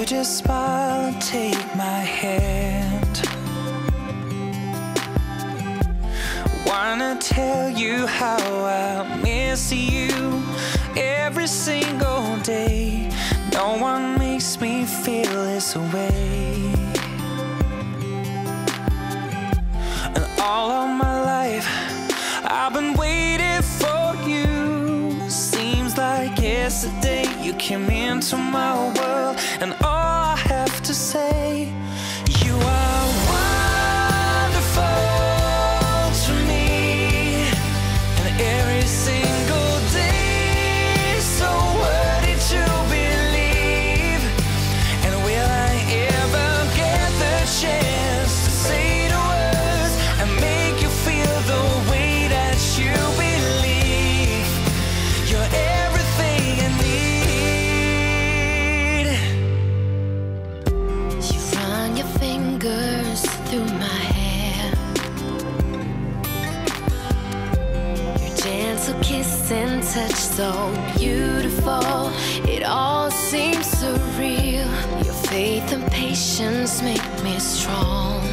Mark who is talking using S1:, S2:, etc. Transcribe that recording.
S1: just smile and take my hand. Wanna tell you how I miss you every single day. No one makes me feel this way. And all of my life I've been waiting for you. Seems like yesterday you came into my world, and all I have to say, you are wonderful to me. And every single day so worthy to believe. And will I ever get the chance to say the words and make you feel the way that you believe? You're everything I need.
S2: You run your fingers through my hair. Your gentle kiss and touch so beautiful. It all seems surreal. Your faith and patience make me strong.